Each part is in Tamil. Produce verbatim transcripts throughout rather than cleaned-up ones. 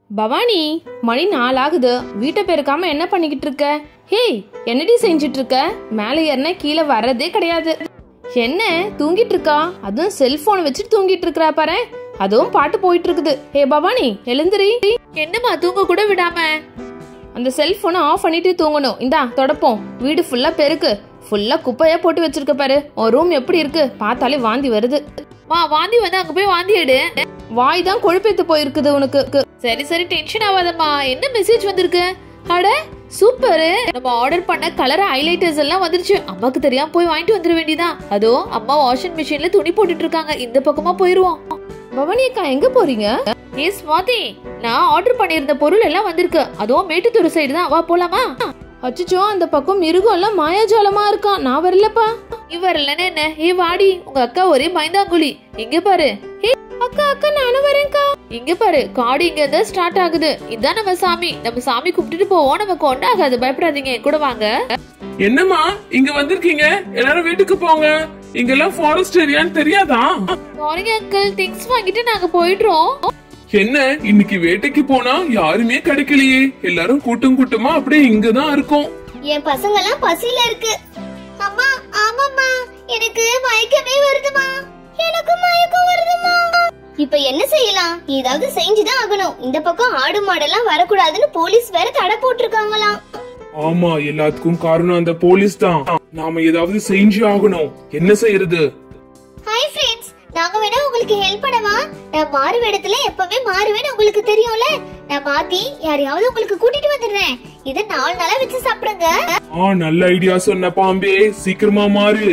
பவானி, மணி நாலு ஆகுது. வீட்டை பெருக்காம என்ன பண்ணிக்கிட்டு இருக்க? ஹேய், என்னடி செஞ்சிட்டு இருக்க? மேலே ஏறினா கீழே வர்றதே கிடையாது. என்ன தூங்கிட்டு இருக்கா? அதுவும் செல்போனை வச்சுட்டு தூங்கிட்டு இருக்கா பாரு. அதுவும் பாட்டு போயிட்டு இருக்குது. ஹே பவானி, எழுந்திரி. என்னம்மா தூங்க கூட விடாம? அந்த செல்போனை ஆஃப் பண்ணிட்டு தூங்கணும். இந்தா தொடப்போம். வீடு ஃபுல்லா பெருக்கு. ஃபுல்லா குப்பையா போட்டு வச்சிருக்க பாரு. உன் ரூம் எப்படி இருக்கு? பார்த்தாலே வாந்தி வருது. மா, வாந்தி வந்து அங்க போய் வாந்தி எடு. வாய் தான் கொழுப்பேத்து போயிருக்குது உனக்கு. சரி சரி, டென்ஷன் ஆகாதம்மா. என்ன மெசேஜ் வந்திருக்கு? அட சூப்பர், நம்ம ஆர்டர் பண்ண கலர் ஹைலைட்டர்ஸ் எல்லாம் வந்துருச்சு. அம்மாக்கு தெரியாம போய் வாங்கிட்டு வந்துட வேண்டியதான். அதோ அம்மா வாஷிங் மிஷின்ல துணி போட்டுட்டு இருக்காங்க. இந்த பக்கமா போயிருவோம். பவானி அக்கா, எங்க போறீங்க? ஏ ஸ்வாதி, நான் ஆர்டர் பண்ணியிருந்த பொருள் எல்லாம் வந்திருக்கு. அதுவும் மேட்டுத்தூர் சைடு தான். வா போலாமா? அச்சோ, அந்த பக்கம் மிருகம் எல்லாம் மாயாஜாலமா இருக்கான். நான் வரலப்பா. நீ வரலன்னு என்ன? ஏ வாடி, உங்க அக்கா ஒரே மைந்தாங்குழி. இங்க பாரு. அக்கா அக்கா, நானும் வரேன்க்கா. இங்க பாரு, காடு இங்க தான் ஸ்டார்ட் ஆகுது. இதான் நம்ம சாமி. நம்ம சாமி கும்பிட்டுட்டு போவோம். நமக்கு ஒன்றாகாது, பயப்படாதீங்க. கூட வாங்க. என்னம்மா இங்க வந்திருக்கீங்க? எல்லாரும் வீட்டுக்கு போங்க. இங்கெல்லாம் ஃபாரஸ்ட் ஏரியான்னு தெரியாதா? சாரி அங்கிள், திங்ஸ் வாங்கிட்டு நாங்க போயிடுறோம். என்ன இன்னைக்கு வேட்டைக்கு போனா யாருமே கிடைக்கலையே? எல்லாரும் கூட்டம் கூட்டமா அப்படியே இங்கதான் இருக்கும். என் பசங்க எல்லாம் பசியில இருக்கு. அம்மா, ஆமாம்மா, எனக்கு மயக்கமே வருதுமா. எனக்கு மயக்கம் வருதுமா. இப்ப என்ன செய்யலாம்? ஏதாவது செஞ்சுதான் ஆகணும். இந்த பக்கம் ஆடு மாடெல்லாம் வரக்கூடாதுன்னு போலீஸ் வேற தடை போட்டிருக்காங்களாம். ஆமா, எல்லாத்துக்கும் காரணம் அந்த போலீஸ் தான். நாம ஏதாவது செஞ்சு ஆகணும். என்ன செய்யறது? ஹாய் ஃப்ரெண்ட்ஸ், நாங்க வேணா உங்களுக்கு ஹெல்ப் பண்ணவா? நான் மாறு வேடத்துல எப்பவே மாறுவேன்னு உங்களுக்கு தெரியும்ல. நான் மாத்தி யாரையாவது உங்களுக்கு கூட்டிட்டு வந்துடுறேன். இத நாலு நாளா வச்சு சாப்பிடுங்க. ஆ, நல்ல ஐடியா சொன்ன பாம்பே. சீக்கிரமா மாறு.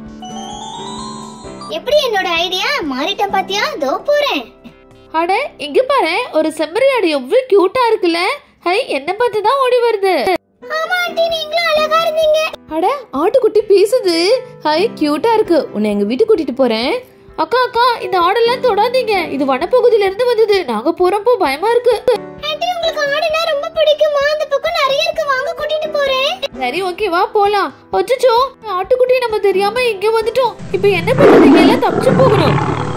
எப்படி என்னோட ஐடியா? மாறிட்டேன் பாத்தியா? தோ போறேன். அட இங்க பாரு, ஒரு செம்மறி ஆடு எவ்வளவு கியூட்டா இருக்குல்ல. ஹை, என்ன பார்த்து தான் ஓடி வருது. ஆமா ஆண்டி, நீங்களும் அழகா இருந்தீங்க. அட, ஆட்டுக்குட்டி பேசுது. ஹை, கியூட்டா இருக்கு. உன்னை எங்க வீட்டுக்கு கூட்டிட்டு போறேன். அக்கா அக்கா, இந்த ஆடெல்லாம் தொடாதீங்க. இது வனப்பகுதியில இருந்து வந்தது. நாங்க போறப்போ பயமா இருக்கு. ஆண்டி, உங்களுக்கு ஆடுனா ரொம்ப பிடிக்குமா? அந்த பக்கம் நிறைய இருக்கு, வாங்க கூட்டிட்டு போறேன். சரி ஓகே, வா போலாம். அச்சச்சோ, ஆட்டுக்குட்டி நம்ம தெரியாம இங்க வந்துட்டோம். இப்போ என்ன பண்றீங்க? எல்லாம் தப்பிச்சு போகணும்.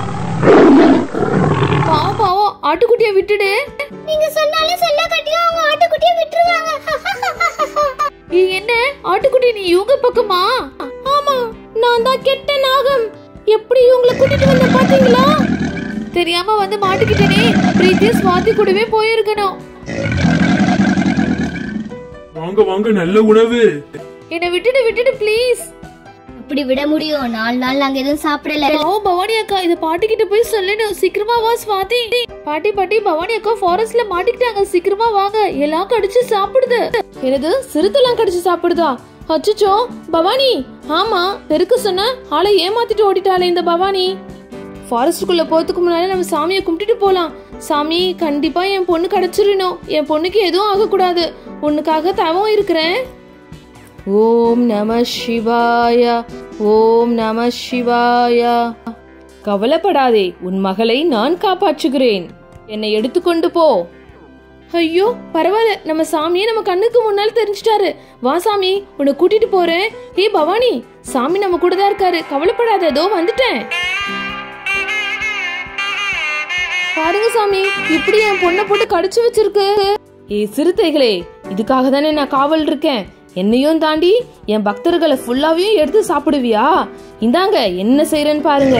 பாவம் பாவம், ஆட்டுக்குட்டியை விட்டுடு. நீங்க சொன்னாலும் சொல்ல கட்டியும் அவங்க ஆட்டுக்குட்டியை விட்டுருவாங்க. என்ன ஆட்டுக்குட்டி, நீ இவங்க பக்கமா? ஆமா, நான் தான் கெட்ட நாகம். எப்படி இவங்களை கூட்டிட்டு வந்த பாத்தீங்களா? தெரியாம வந்து மாட்டிக்கிட்டேனே. பிரீத்தி ஸ்வாதி கூடவே போயிருக்கணும். வாங்க வாங்க, நல்ல உணவு. என்ன விட்டுடு விட்டுடு ப்ளீஸ். இப்படி விட முடியும்? நாலு நாள் நாங்க எதுவும் சாப்பிடல. ஓ பவானி அக்கா, இத பாட்டி கிட்ட போய் சொல்லணும். சீக்கிரமா வா ஸ்வாதி. பாட்டி பாட்டி, பவானி அக்கா ஃபாரஸ்ட்ல மாட்டிக்கிட்டாங்க. சீக்கிரமா வாங்க. எல்லாம் கடிச்சு சாப்பிடுது. என்னது, சிறுத்தெல்லாம் கடிச்சு சாப்பிடுதா? அச்சச்சோ பவானி. ஆமா, பெருக்கு சொன்ன ஆளை ஏமாத்திட்டு ஓடிட்டாளே இந்த பவானி. ஃபாரஸ்டுக்குள்ள போறதுக்கு முன்னாடி நம்ம சாமியை கும்பிட்டுட்டு போலாம். சாமி, கண்டிப்பா என் பொண்ணு கிடைச்சிடணும். என் பொண்ணுக்கு எதுவும் ஆகக்கூடாது. உன்னுக்காக தவம் இருக்கிறேன். ஓம் நம சிவாய, ஓம் நம சிவாய. கவலைப்படாதே, உன் மகளை நான் காப்பாற்றுகிறேன். என்னை எடுத்துக்கொண்டு போ. ஐயோ பரவாயில்ல, நம்ம சாமியே நம்ம கண்ணுக்கு முன்னால தெரிஞ்சிட்டாரு. வா சாமி, உன்னை கூட்டிட்டு போறேன். ஏ பவானி, சாமி நம்ம கூட தான் இருக்காரு. கவலைப்படாத, அதோ வந்துட்டேன். பாருங்க சாமி, இப்படி என் பொண்ணை போட்டு கடிச்சு வச்சிருக்கு. ஏ சிறுத்தைகளே, இதுக்காக தானே நான் காவல் இருக்கேன். என்னையும் தாண்டி என் பக்தர்களை ஃபுல்லாவையும் எடுத்து சாப்பிடுவியா? இந்தாங்க, என்ன செய்யறேன்னு பாருங்க.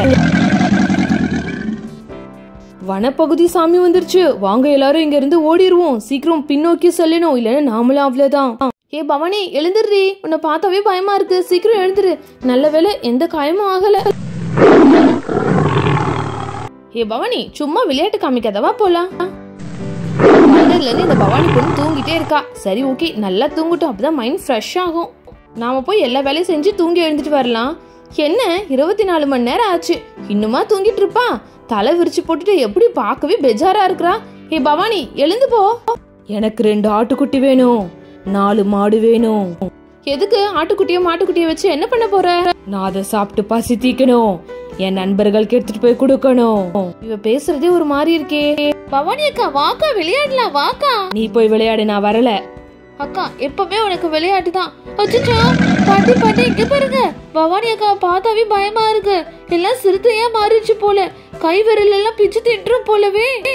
வனப்பகுதி சாமி வந்துருச்சு. வாங்க எல்லாரும் இங்க இருந்து ஓடிடுவோம். சீக்கிரம் பின்னோக்கி சொல்லணும், இல்லைன்னா நாமளும் அவ்வளவுதான். ஏ பவானி, எழுந்துடுறி. உன்னை பார்த்தாவே பயமா இருக்கு. சீக்கிரம் எழுந்துரு. நல்ல வேளை எந்த காயமும் ஆகல. ஏ பவானி, சும்மா விளையாட்டு காமிக்காதவா போலாம். இந்த பவானி பொண்ணு தூங்கிட்டே இருக்கா. சரி ஓகே, நல்லா தூங்கட்டும். அப்பதான் மைண்ட் ஃப்ரெஷ் ஆகும். நாம போய் எல்லா வேலையும் செஞ்சு தூங்கி எழுந்துட்டு வரலாம். என்ன இருபத்தி நாலு மணி நேரம் ஆச்சு, இன்னுமா தூங்கிட்டு இருப்பா? தலை விரிச்சு போட்டுட்டு எப்படி பார்க்கவே பெஜாரா இருக்கிறா. ஏ பவானி, எழுந்து போ. எனக்கு ரெண்டு ஆட்டுக்குட்டி வேணும், நாலு மாடு வேணும். எதுக்கு ஆட்டுக்குட்டிய மாட்டுக்குட்டிய வச்சு என்ன பண்ண போற? நான் அதை சாப்பிட்டு பசி தீக்கணும். என் நண்பர்களுக்கு எடுத்துட்டு போய் கொடுக்கணும். இவ பேசுறதே ஒரு மாதிரி இருக்கே. பவானி அக்கா, வாக்கா விளையாடலாம். வாக்கா. நீ போய் விளையாடு, நான் வரல. அக்கா, எப்பவுமே உனக்கு விளையாட்டு தான். அச்சச்சோ பாட்டி பாட்டி, இங்க பாருங்க. பவானி அக்கா பார்த்தாவே பயமா இருக்கு. எல்லாம் சிறுத்தையா மாறிடுச்சு போல. கை விரல் எல்லாம் பிச்சு தின்றும் போலவே.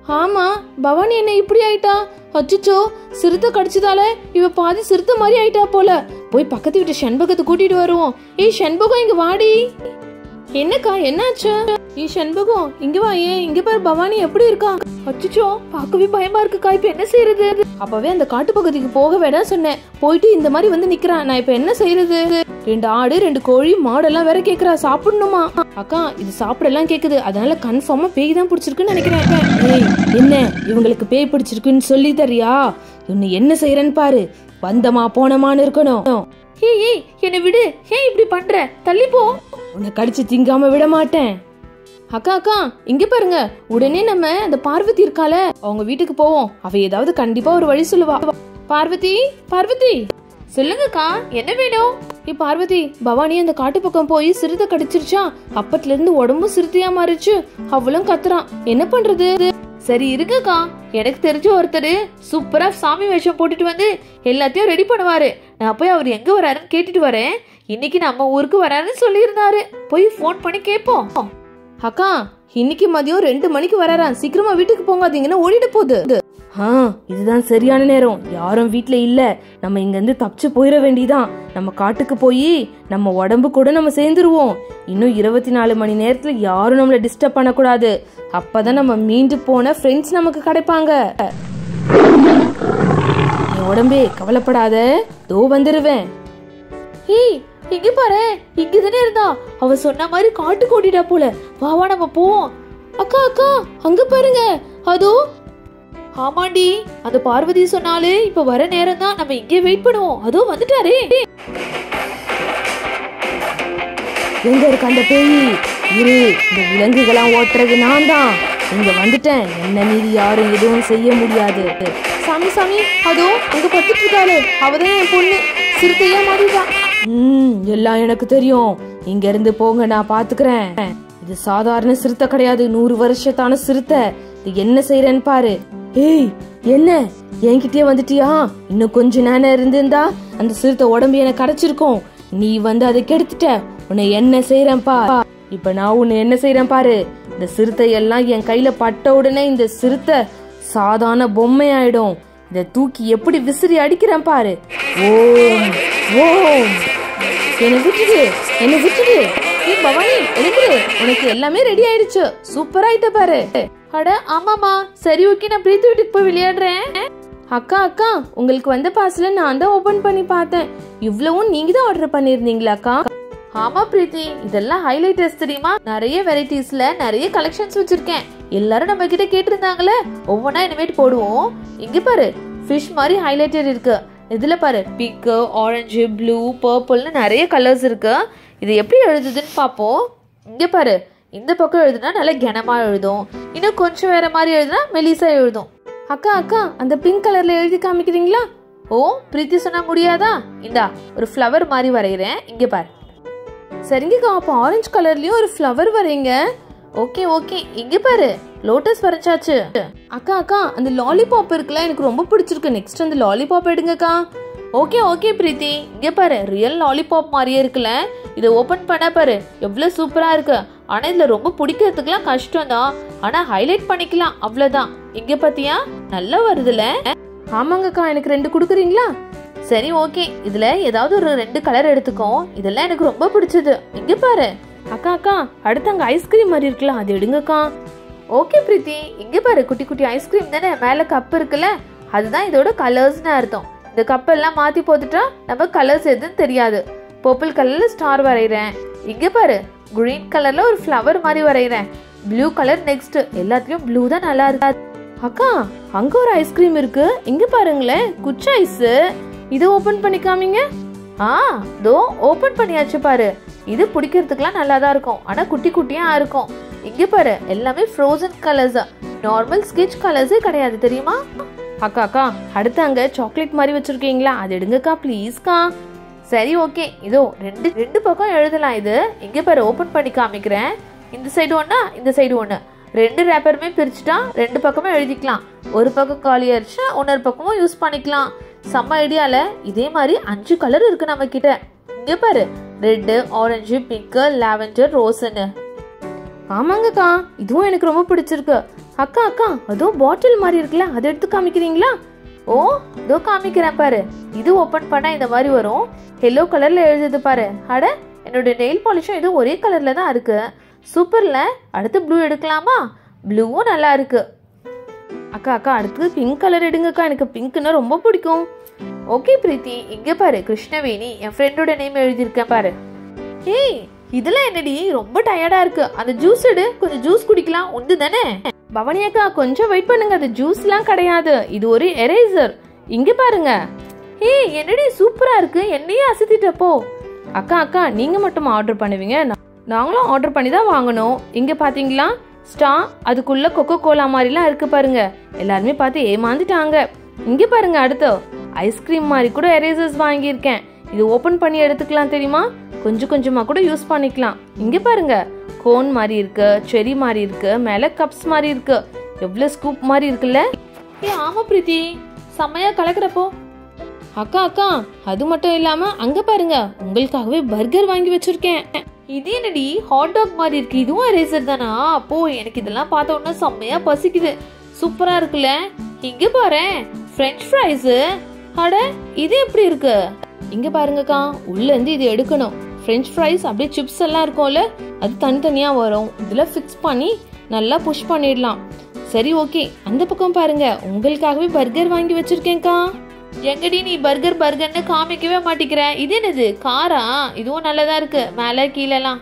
ஆமா, பவானி என்ன இப்படி ஆயிட்டா? அச்சுச்சோ, சிறுத்தை கடிச்சதால இவ பாதி சிறுத்தை மாதிரி ஆயிட்டா போல. போய் பக்கத்து வீட்டு செண்பகத்தை கூட்டிட்டு வருவோம். ஏய் செண்பகம், இங்க வாடி. என்னக்கா, என்னாச்சு? ஏ செண்பகம், இங்க வா. ஏன் இங்க பாரு, பவானி எப்படி இருக்கா? அச்சுச்சோ, பார்க்கவே பயமா இருக்குக்கா. இப்ப என்ன செய்யறது? அப்பவே அந்த காட்டு பகுதிக்கு போக வேணாம் சொன்னேன். போயிட்டு இந்த மாதிரி வந்து நிக்கிறான். நான் இப்ப என்ன செய்யறது? ரெண்டு ஆடு, ரெண்டு கோழி, மாடெல்லாம் வேற கேக்குறா, சாப்பிடணுமா? அக்கா, இது சாப்பிடலாம் கேக்குது. அதனால கன்ஃபார்மா பேய் தான் பிடிச்சிருக்குன்னு நினைக்கிறேன். ஏய், என்ன இவங்களுக்கு பேய் பிடிச்சிருக்குன்னு சொல்லி தரியா? இன்னும் என்ன செய்யறன்னு பாரு. வந்தமா போனமான்னு இருக்கணும். ஏய் ஏய், என்ன விடு. ஏன் இப்படி பண்ற? தள்ளி போ. உன்னை கடிச்சு திங்காம விட மாட்டேன். அக்கா அக்கா, இங்க பாருங்க. உடனே நம்ம அந்த பார்வதி இருக்கால, அவங்க வீட்டுக்கு போவோம். அவ ஏதாவது கண்டிப்பா ஒரு வழி சொல்லுவா. பார்வதி, பார்வதி. சொல்லுங்கக்கா, என்ன வேணும்? ஏ பார்வதி, பவானி அந்த காட்டு பக்கம் போய் சிறுத்தை கடிச்சிருச்சா? அப்பத்துல இருந்து உடம்பு சிறுத்தையா மாறிச்சு. அவளும் கத்துறான். என்ன பண்றது? சரி இருக்குக்கா, எனக்கு தெரிஞ்ச ஒருத்தர் சூப்பரா சாமி வேஷம் போட்டுட்டு வந்து எல்லாத்தையும் ரெடி பண்ணுவாரு. நான் போய் அவர் எங்க வராருன்னு கேட்டுட்டு வரேன். இன்னைக்கு நம்ம ஊருக்கு வராருன்னு சொல்லியிருந்தாரு. போய் போன் பண்ணி கேட்போம். அக்கா, இன்னைக்கு மதியம் ரெண்டு மணிக்கு வராராம். சீக்கிரமா வீட்டுக்கு போங்காதீங்கன்னா ஓடிட்டு போகுது. ஆ, இதுதான் சரியான நேரம். யாரும் வீட்டுல இல்ல. நம்ம இங்க இருந்து தப்பிச்சு போயிட வேண்டியதான். நம்ம காட்டுக்கு போய் நம்ம உடம்பு கூட நம்ம சேர்ந்துருவோம். இன்னும் இருபத்தி நாலு மணி நேரத்துல யாரும் நம்மள டிஸ்டர்ப் பண்ணக்கூடாது. அப்பதான் நம்ம மீண்டு போன ஃப்ரெண்ட்ஸ் நமக்கு கிடைப்பாங்க. என் உடம்பே கவலைப்படாத, தோ வந்துருவேன். ஏய், இங்க பாரு, இங்கதானே இருந்தா. அவ சொன்ன மாதிரி காட்டு கோடிடா போல. வாவா நம்ம போவோம். அக்கா அக்கா, அங்க பாருங்க. அதோ. ஆமாண்டி, அந்த பார்வதி சொன்னாலே இப்ப வர நேரம் தான். நம்ம இங்கே வெயிட் பண்ணுவோம். அதோ வந்துட்டாரே. எங்க இருக்க அந்த பேய்? இரு, இந்த விலங்குகளாம் ஓட்டுறது நான் தான். இங்க வந்துட்டேன். என்ன மீறி யாரும் எதுவும் செய்ய முடியாது. சாமி சாமி, அதோ அங்க பத்துட்டு இருக்காளே, அவதான் என் பொண்ணு. சிறுத்தையா மாறிதான். ம், எல்லாம் எனக்கு தெரியும். இங்க இருந்து போங்க, நான் பாத்துக்கிறேன். இது சாதாரண சிறுத்தை கிடையாது, நூறு வருஷத்தான சிறுத்தை. இது என்ன செய்யறேன்னு பாரு. ஏய், என்ன என்கிட்டயே வந்துட்டியா? இன்னும் கொஞ்ச நேரம் இருந்திருந்தா அந்த சிறுத்தை உடம்பு எனக்கு கரைச்சிருக்கும். நீ வந்து அதை கெடுத்துட்ட. உன்னை என்ன செய்யறேன் பா. இப்ப நான் உன்னை என்ன செய்யறேன் பாரு. இந்த சிறுத்தை எல்லாம் என் கையில பட்ட உடனே இந்த சிறுத்தை சாதாரண பொம்மை ஆயிடும். இத தூக்கி எப்படி விசிறி அடிக்கிறேன் பாரு. ஓம் ஓம். என்ன விட்டுடு, என்ன விட்டுடு. ஏ பவானி, எழுந்துரு. உனக்கு எல்லாமே ரெடி ஆயிடுச்சு. சூப்பரா ஆயிட்ட பாரு. அட ஆமாமா, சரி ஓகே, நான் பிரீத்தி வீட்டுக்கு போய் விளையாடுறேன். அக்கா அக்கா, உங்களுக்கு வந்த பார்சல நான் தான் ஓபன் பண்ணி பார்த்தேன். இவ்வளவும் நீங்க தான் ஆர்டர் பண்ணிருந்தீங்களா அக்கா? ஆமா பிரீத்தி, இதெல்லாம் ஹைலைட்டர்ஸ் தெரியுமா? நிறைய வெரைட்டிஸ்ல நிறைய கலெக்ஷன்ஸ் வச்சிருக்கேன். எல்லாரும் நம்ம கிட்ட கேட்டிருந்தாங்களே, ஒவ்வொன்னா இனிமேட்டு போடுவோம். இங்க பாரு, ஃபிஷ் மாதிரி ஹைலைட்டர் இருக்கு. இதுல பாரு, பிங்க், ஆரஞ்சு, ப்ளூ, பர்பிள்னு நிறைய கலர்ஸ் இருக்கு. இது எப்படி எழுதுதுன்னு பாப்போம். இங்க பாரு, இந்த பக்கம் எழுதுனா நல்லா கனமா எழுதும். இன்னும் கொஞ்சம் வேற மாதிரி எழுதுனா மெலிசா எழுதும். அக்கா அக்கா, அந்த பிங்க் கலர்ல எழுதி காமிக்கிறீங்களா? ஓ, பிரீத்தி சொன்னா முடியாதா? இந்தா ஒரு ஃப்ளவர் மாதிரி வரைகிறேன். இங்க பாரு. சரிங்கக்கா, அப்போ ஆரஞ்சு கலர்லயும் ஒரு ஃப்ளவர் வரைங்க. ஓகே ஓகே, இங்க பாரு, லோட்டஸ் வரைச்சாச்சு. அக்கா அக்கா, அந்த லாலிபாப் இருக்குல்ல, எனக்கு ரொம்ப பிடிச்சிருக்கு. நெக்ஸ்ட் அந்த லாலிபாப் எடுங்கக்கா. ஓகே ஓகே பிரீத்தி, இங்க பாரு, ரியல் லாலிபாப் மாதிரியே இருக்குல்ல. இதை ஓபன் பண்ண பாரு, எவ்வளவு சூப்பரா இருக்கு. ஆனா இதுல ரொம்ப பிடிக்கிறதுக்குலாம் கஷ்டம் தான். ஆனா ஹைலைட் பண்ணிக்கலாம், அவ்வளவுதான். இங்க பாத்தியா, நல்லா வருதுல. ஆமாங்கக்கா, எனக்கு ரெண்டு குடுக்குறீங்களா? சரி ஓகே, இதுல ஏதாவது ஒரு ரெண்டு கலர் எடுத்துக்கோ. இதெல்லாம் எனக்கு ரொம்ப பிடிச்சது. இங்க பாரு. அக்கா அக்கா, அடுத்து அங்க ஐஸ்கிரீம் மாதிரி இருக்குல்ல, அது எடுங்கக்கா. ஓகே பிரீத்தி, இங்க பாரு, குட்டி குட்டி ஐஸ்கிரீம் தானே, மேல கப் இருக்குல்ல, அதுதான் இதோட கலர்ஸ்னு அர்த்தம். இந்த கப்பெல்லாம் மாத்தி போட்டுட்டா நம்ம கலர்ஸ் எதுன்னு தெரியாது. பர்பிள் கலர்ல ஸ்டார் வரைகிறேன். இங்க பாரு, கிரீன் கலர்ல ஒரு ஃப்ளவர் மாதிரி வரைகிறேன். Blue colour next. எல்லாத்துலயும் ப்ளூ தான் நல்லா இருக்கு. அக்கா, அங்க ஒரு ஐஸ்கிரீம் இருக்கு. இங்க பாருங்களேன், குச்சி ஐஸ். இதை ஓபன் பண்ணி காமிங்க. ஆ, தோ ஓபன் பண்ணியாச்சு பாரு. இது பிடிக்கிறதுக்குலாம் நல்லா தான் இருக்கும். ஆனா குட்டி குட்டியா இருக்கும். இங்க பாரு, எல்லாமே ஃப்ரோசன் கலர்ஸ். நார்மல் ஸ்கெட்ச் கலர்ஸே கிடையாது, தெரியுமா? அக்கா அக்கா, அடுத்து அங்க சாக்லேட் மாதிரி வச்சிருக்கீங்களா, அது எடுங்கக்கா ப்ளீஸ்க்கா. சரி ஓகே, இதோ ரெண்டு ரெண்டு பக்கம் எழுதலாம். இது இங்க பாரு, ஓபன் பண்ணி காமிக்கிறேன். இந்த சைடு ஒண்ணா, இந்த சைடு ஒண்ணு. ரெண்டு ரேப்பருமே பிரிச்சுட்டா ரெண்டு பக்கமே எழுதிக்கலாம். ஒரு பக்கம் காலி ஆயிடுச்சா இன்னொரு பக்கமும் யூஸ் பண்ணிக்கலாம். செம்ம ஐடியால. இதே மாதிரி அஞ்சு கலர் இருக்கு நம்ம கிட்ட. இங்க பாரு, ரெட், ஆரஞ்சு, பிங்க், லாவெண்டர், ரோஸ்ன்னு. ஆமாங்கக்கா, இதுவும் எனக்கு ரொம்ப பிடிச்சிருக்கு. அக்கா அக்கா அதோ பாட்டில் மாதிரி இருக்குல்ல, அதை எடுத்து காமிக்கிறீங்களா? ஓ இதோ காமிக்கிறேன் பாரு. இது ஓபன் பண்ணா இந்த மாதிரி வரும். எல்லோ கலர்ல எழுதுது பாரு. அட என்னோட நெயில் பாலிஷும் இது ஒரே கலர்ல தான் இருக்கு. சூப்பர்ல. அடுத்து ப்ளூ எடுக்கலாமா? ப்ளூவும் நல்லா இருக்கு. அக்கா அக்கா அடுத்து பிங்க் கலர் எடுங்கக்கா, எனக்கு பிங்க்னா ரொம்ப பிடிக்கும். ஓகே பிரீத்தி, இங்க பாரு கிருஷ்ணவேணி, என் ஃப்ரெண்டோட நேம் எழுதியிருக்கேன் பாரு. ஏய் இதெல்லாம் என்னடி, ரொம்ப டயர்டா இருக்கு, அந்த ஜூஸ் எடு, கொஞ்சம் ஜூஸ் குடிக்கலாம். உண்டு தானே? பவானி அக்கா கொஞ்சம் வெயிட் பண்ணுங்க, அது ஜூஸ்லாம் கிடையாது, இது ஒரு எரேசர். இங்க பாருங்க. ஏய் என்னடி சூப்பரா இருக்கு, என்னையே அசத்திட்டப்போ. அக்கா அக்கா நீங்க மட்டும் ஆர்டர் பண்ணுவீங்க, நாங்களும் ஆர்டர் பண்ணி தான் வாங்கணும். இங்க பாத்தீங்களா ஸ்டா, அதுக்குள்ள கொக்கோ கோலா மாதிரிலாம் இருக்கு பாருங்க. எல்லாருமே பார்த்து ஏமாந்துட்டாங்க. இங்க பாருங்க அடுத்து ஐஸ்கிரீம் மாதிரி கூட எரேசர்ஸ் வாங்கியிருக்கேன். இது ஓபன் பண்ணி எடுத்துக்கலாம் தெரியுமா? கொஞ்சம் கொஞ்சமா கூட யூஸ் பண்ணிக்கலாம். இங்க பாருங்க கோன் மாதிரி இருக்கு, செரி மாதிரி இருக்கு, மேல கப்ஸ் மாதிரி இருக்கு, எவ்வளவு ஸ்கூப் மாதிரி இருக்குல்ல. ஏ ஆமா பிரீத்தி, செம்மையா கலக்குறப்போ. அக்கா அக்கா அது மட்டும் இல்லாம அங்க பாருங்க, உங்களுக்காகவே பர்கர் வாங்கி வச்சிருக்கேன். இது என்னடி ஹாட் டாக் மாதிரி இருக்கு, இதுவும் எரேசர் தானா? அப்போ எனக்கு இதெல்லாம் பார்த்த உடனே செம்மையா பசிக்குது. சூப்பரா இருக்குல்ல. இங்க பாரு பிரெஞ்ச் ஃப்ரைஸ். அட இது எப்படி இருக்கு? இங்க பாருங்கக்கா, உள்ள இருந்து இது எடுக்கணும். பிரெஞ்ச் ஃப்ரைஸ் அப்படியே சிப்ஸ் எல்லாம் இருக்கும்ல, அது தனித்தனியா வரும். இதுல ஃபிக்ஸ் பண்ணி நல்லா புஷ் பண்ணிடலாம். சரி ஓகே, அந்த பக்கம் பாருங்க, உங்களுக்காகவே பர்கர் வாங்கி வச்சிருக்கேன்க்கா. எங்கடி நீ பர்கர் பர்கர்னு காமிக்கவே மாட்டேங்கிற? இது என்னது காரா? இதுவும் நல்லதா இருக்கு, மேல கீழெல்லாம்.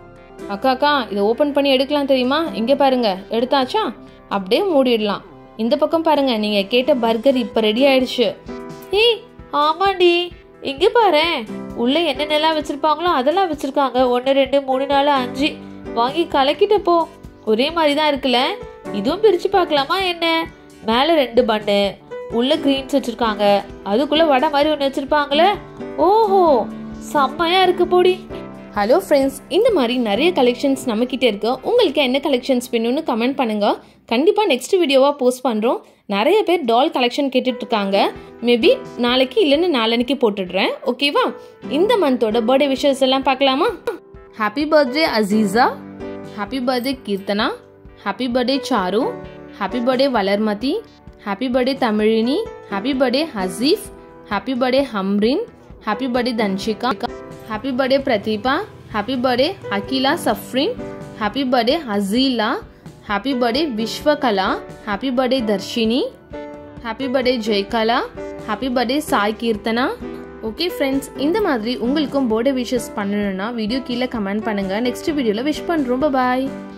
அக்கா அக்கா இதை ஓபன் பண்ணி எடுக்கலாம் தெரியுமா? இங்க பாருங்க, எடுத்தாச்சா? அப்படியே மூடிடலாம். இந்த பக்கம் பாருங்க, நீங்க கேட்ட பர்கர் இப்ப ரெடி ஆயிடுச்சு. ஏய் ஆமாண்டி, இங்க பாரு உள்ள என்னென்னலாம் வச்சிருப்பாங்களோ அதெல்லாம் வச்சிருக்காங்க. ஒன்னு ரெண்டு மூணு நாலு அஞ்சு வாங்கி கலக்கிட்டப்போ ஒரே மாதிரி தான் இருக்குல்ல. இதுவும் பிரிச்சு பார்க்கலாமா என்ன? மேல ரெண்டு பன்னு, உள்ள கிரீன்ஸ் வச்சிருக்காங்க, அதுக்குள்ள வடை மாதிரி ஒன்று வச்சிருப்பாங்களே. ஓஹோ செம்மையா இருக்கு போடி. ஹலோ ஃப்ரெண்ட்ஸ், இந்த மாதிரி நிறைய கலெக்ஷன்ஸ் நம்மக்கிட்ட இருக்கு. உங்களுக்கு என்ன கலெக்ஷன்ஸ் வேணும்னு கமெண்ட் பண்ணுங்க. கண்டிப்பாக நெக்ஸ்ட் வீடியோவாக போஸ்ட் பண்ணுறோம். நிறைய பேர் டால் கலெக்ஷன் கேட்டுட்டு இருக்காங்க. மேபி நாளைக்கு இல்லைன்னு நாளைக்கு போட்டுடுறேன். ஓகேவா? இந்த மந்தோட பர்த்டே விஷஸ் எல்லாம் பார்க்கலாமா? Happy birthday Azeeza, happy birthday Keerthana, happy birthday Charu, happy birthday Valarmathi, happy birthday Tamizhini, happy birthday Haseef, happy birthday Hamrin, happy birthday Dhanshika, happy birthday Pratheeba, happy birthday Akila Safrin, happy birthday Haseela, happy birthday Viswakala, happy birthday Dharshini, happy birthday Jayakala, happy birthday Sai Keerthana. Okay friends, இந்த மாதிரி உங்களுக்கும் பர்த்டே விஷஸ் பண்ணணும்னா வீடியோ கீழே கமெண்ட் பண்ணுங்க. நெக்ஸ்ட் வீடியோல விஷ் பண்றோம். பாய்.